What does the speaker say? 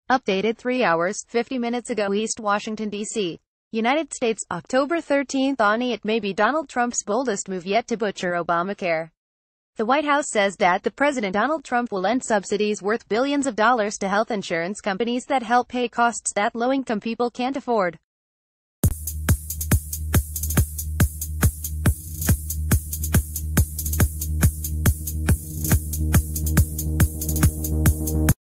Updated 3 hours, 50 minutes ago East Washington, D.C. United States, October 13 on it may be Donald Trump's boldest move yet to butcher Obamacare. The White House says that the President Donald Trump will end subsidies worth billions of dollars to health insurance companies that help pay costs that low-income people can't afford.